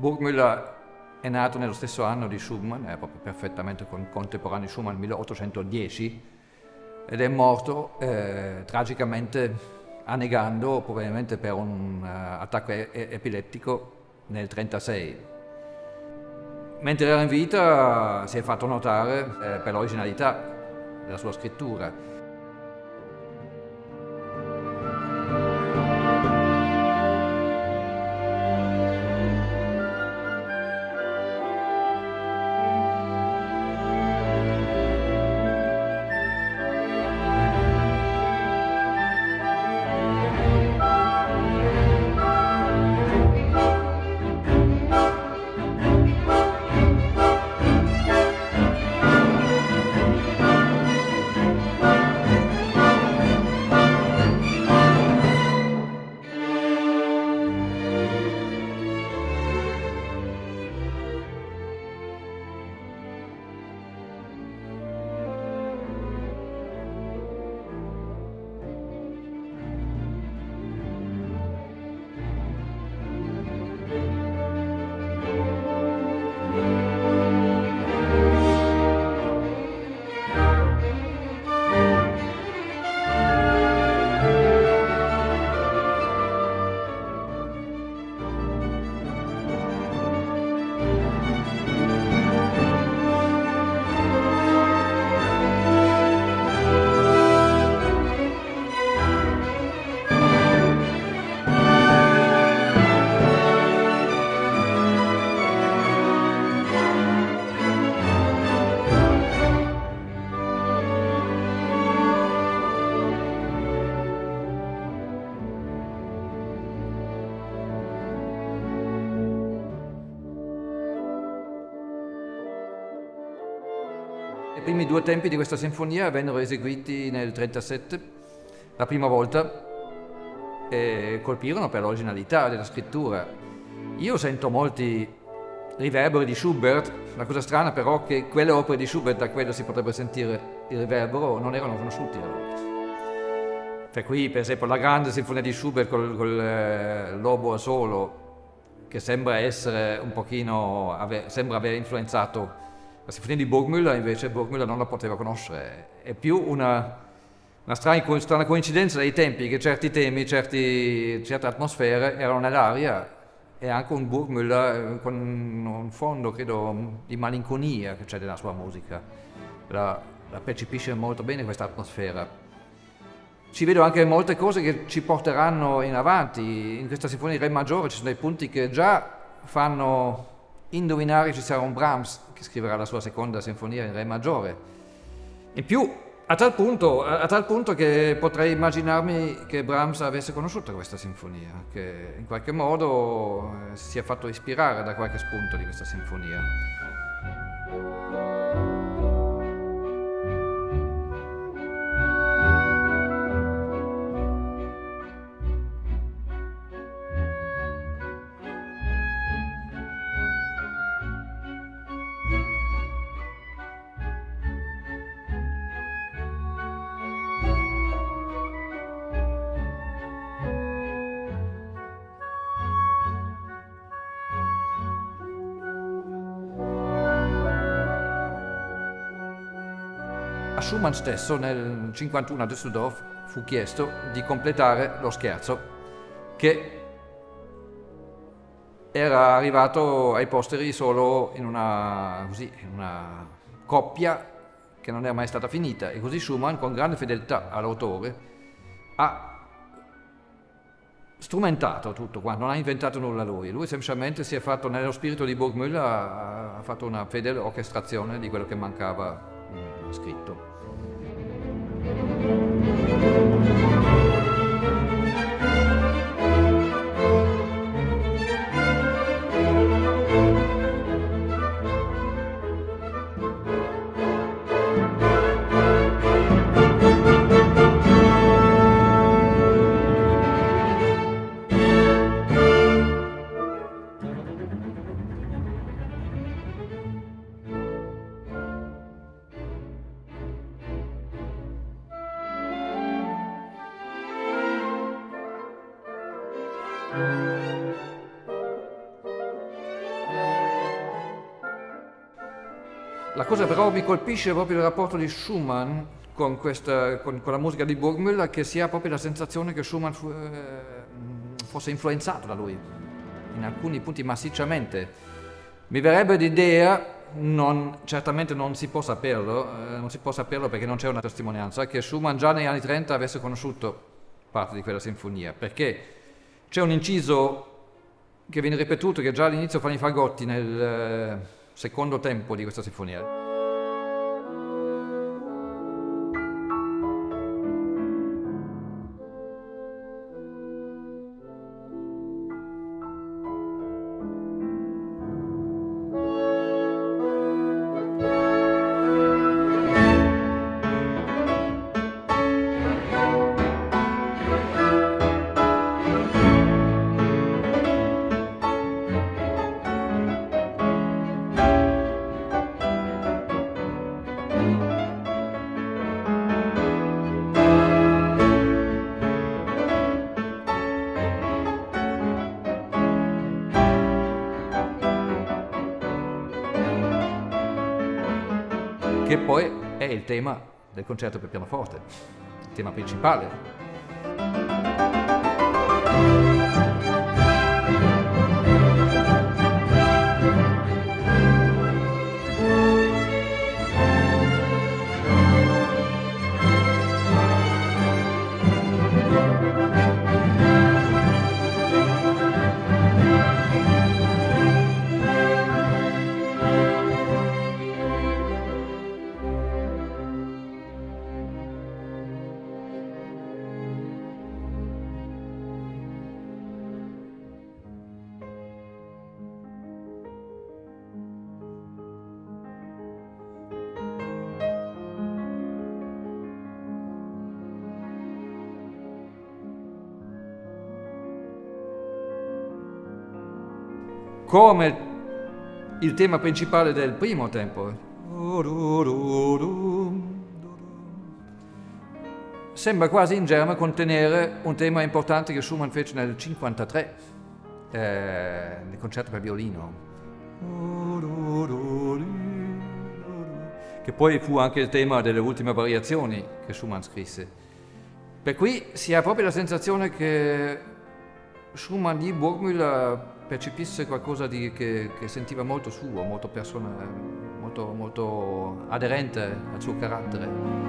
Burgmüller è nato nello stesso anno di Schumann, è proprio perfettamente contemporaneo di Schumann, 1810, ed è morto tragicamente annegando, probabilmente per un attacco epilettico nel 1936. Mentre era in vita si è fatto notare per l'originalità della sua scrittura. I primi due tempi di questa sinfonia vennero eseguiti nel 1937, la prima volta, e colpirono per l'originalità della scrittura. Io sento molti riverberi di Schubert, la cosa strana però è che quelle opere di Schubert, da quelle si potrebbe sentire il riverbero, non erano conosciuti allora. Per cui, per esempio, la grande sinfonia di Schubert col Lobo a solo, che sembra essere un pochino, sembra aver influenzato la sinfonia di Burgmüller, invece Burgmüller non la poteva conoscere. È più una strana coincidenza dei tempi, che certi temi, certe atmosfere erano nell'aria, e anche un Burgmüller con un fondo, credo, di malinconia che c'è nella sua musica. La percepisce molto bene questa atmosfera. Ci vedo anche molte cose che ci porteranno in avanti. In questa sinfonia di Re maggiore ci sono dei punti che già fanno indovinare che ci sarà un Brahms che scriverà la sua seconda sinfonia in Re maggiore. In più, a tal punto che potrei immaginarmi che Brahms avesse conosciuto questa sinfonia, che in qualche modo si sia fatto ispirare da qualche spunto di questa sinfonia. A Schumann stesso nel 1951 a Düsseldorf fu chiesto di completare lo scherzo che era arrivato ai posteri solo in una coppia che non era mai stata finita, e così Schumann, con grande fedeltà all'autore, ha strumentato tutto qua, non ha inventato nulla lui. Lui semplicemente si è fatto, nello spirito di Burgmüller, ha fatto una fedele orchestrazione di quello che mancava scritto. La cosa però mi colpisce proprio il rapporto di Schumann con la musica di Burgmüller, che si ha proprio la sensazione che Schumann fosse influenzato da lui, in alcuni punti massicciamente. Mi verrebbe l'idea, certamente non si può saperlo perché non c'è una testimonianza, che Schumann già negli anni 30 avesse conosciuto parte di quella sinfonia, perché c'è un inciso che viene ripetuto, che già all'inizio fanno i fagotti nel secondo tempo di questa sinfonia. Che poi è il tema del concerto per pianoforte, il tema principale. Come il tema principale del primo tempo. Sembra quasi in germe contenere un tema importante che Schumann fece nel 1953, nel concerto per violino, che poi fu anche il tema delle ultime variazioni che Schumann scrisse. Per cui si ha proprio la sensazione che Schumann di Burgmüller percepisse qualcosa che sentiva molto suo, molto personale, molto aderente al suo carattere.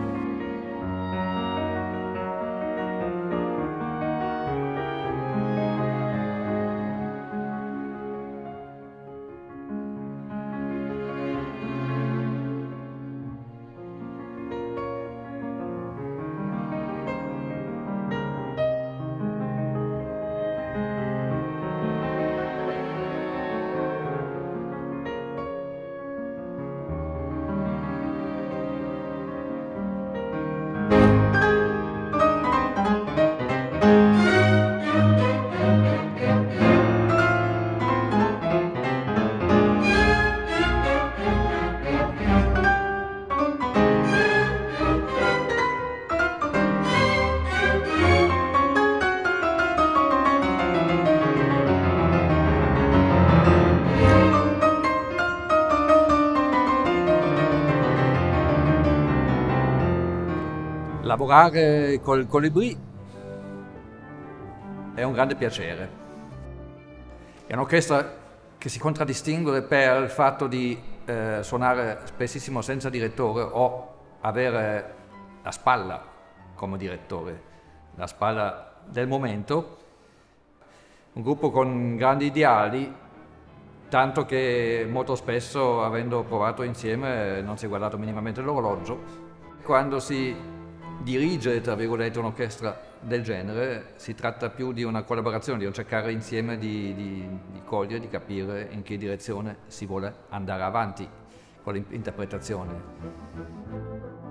Lavorare col Colibri è un grande piacere. È un'orchestra che si contraddistingue per il fatto di suonare spessissimo senza direttore o avere la spalla come direttore, la spalla del momento. Un gruppo con grandi ideali, tanto che molto spesso, avendo provato insieme, non si è guardato minimamente l'orologio. Quando si dirige, tra virgolette, un'orchestra del genere, si tratta più di una collaborazione, di un cercare insieme di cogliere, di capire in che direzione si vuole andare avanti con l'interpretazione.